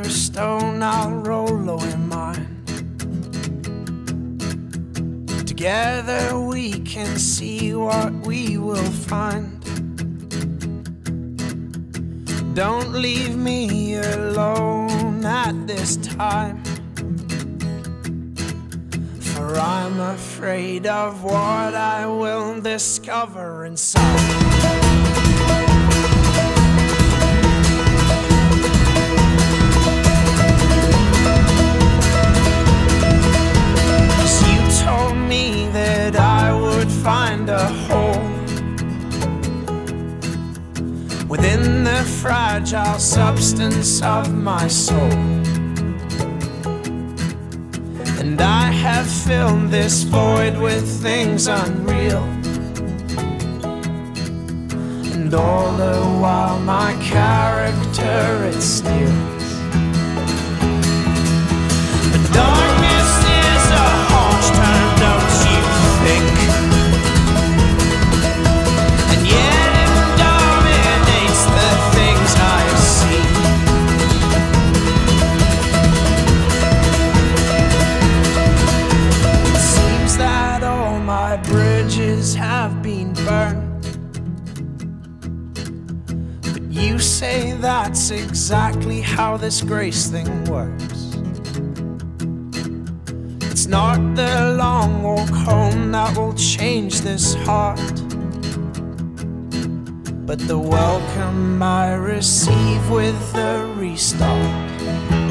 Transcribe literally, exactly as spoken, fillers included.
your stone, I'll roll away mine. Together we can see what we will find. Don't leave me alone at this time, for I'm afraid of what I will discover inside. Find a hole within the fragile substance of my soul, and I have filled this void with things unreal, and all the while my character it steals. The darkness is a harsh term, don't you think? Have been burned, but you say that's exactly how this grace thing works. It's not the long walk home that will change this heart, but the welcome I receive with the restart.